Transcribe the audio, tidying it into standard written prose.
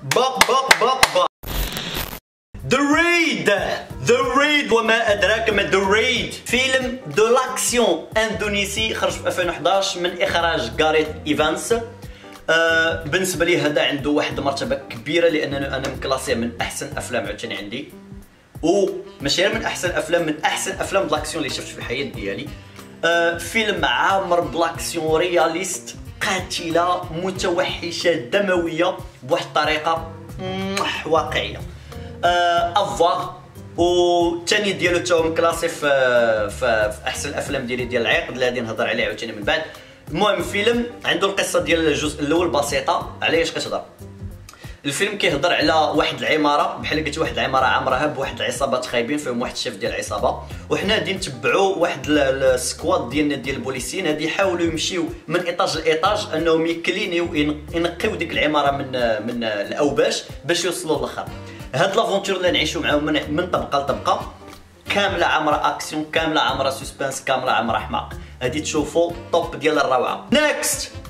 بق ذا ريد وما أدراك ما ذا ريد. فيلم دو لاكسيون اندونيسي خرج في 2011 من إخراج غاريث إيفانس. بالنسبة لي هذا عنده واحد المرتبة كبيرة لأنه أنا مكلاسيه من أحسن أفلام عاوتاني عندي، وماشي من أحسن أفلام، من أحسن أفلام دلاكسيون اللي شفت في الحياة ديالي. فيلم عامر بلاكسيون رياليست قاتلة متوحشة دموية بواحد الطريقة واقعية. افوار والثاني ديالو تا هو مكلاسي في احسن الافلام ديال العقد اللي غادي نهضر عليه عاوتاني من بعد. المهم الفيلم عنده القصه ديال الجزء الاول بسيطه. علاش كتهضر؟ الفيلم كيهضر على واحد العماره، بحال قلت واحد العماره عامرها بواحد العصابات خايبين، فيهم واحد الشيف ديال العصابه، وحنا غادي نتبعوا واحد السكواد ديال البوليسيين هادي يحاولوا يمشيو من ايطاج لايطاج انهم يكلينيو ينقيو ديك العماره من الاوباش باش يوصلوا للاخر. هاد لافونتور اللي نعيشو معاهم من طبقه لطبقه، كامله عامره اكسيون، كامله عامره سسبانس، كامله عامره حماق. هادي تشوفوا طوب ديال الروعه. نيكست